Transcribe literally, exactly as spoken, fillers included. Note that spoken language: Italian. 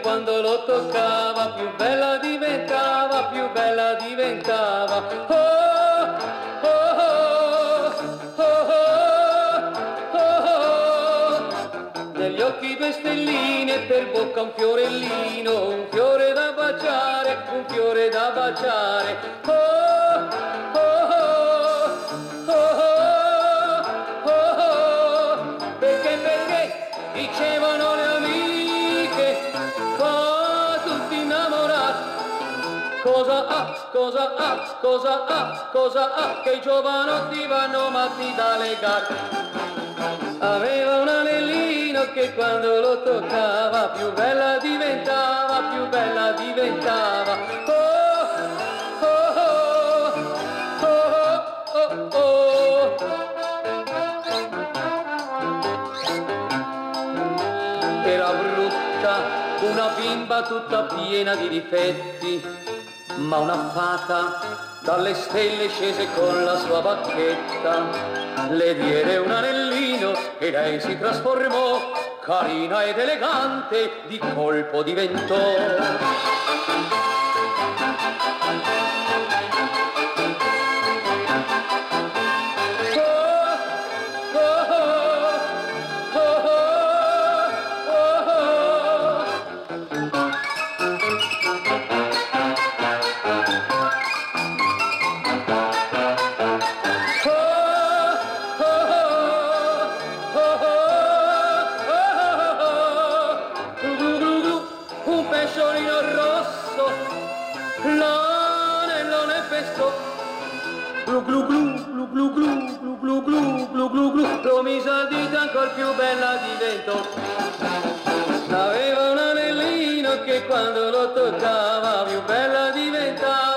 quando lo toccava più bella diventava, più bella diventava. Oh, oh, oh, oh, oh, oh. Negli occhi due stelline, per bocca un fiorellino, un fiore da baciare, un fiore da baciare. Oh, oh, oh, oh, oh, oh. Perché, perché dicevano le amiche, qua tutti innamorati. Cosa ha, cosa ha, cosa ha, cosa ha, che i giovanotti vanno matti da legare. Aveva un anellino che quando lo toccava più bella diventava, più bella diventava. Oh, oh, oh, oh, oh, oh. Era brutta, una bimba tutta piena di difetti, ma una fata dalle stelle scese con la sua bacchetta, le diede un anellino e lei si trasformò, carina ed elegante, di colpo diventò. Glu glu glu, glu glu glu, glu glu glu, glu glu glu, lo mise al dito ancor più bella diventò. Aveva un anellino che quando lo toccava più bella diventava.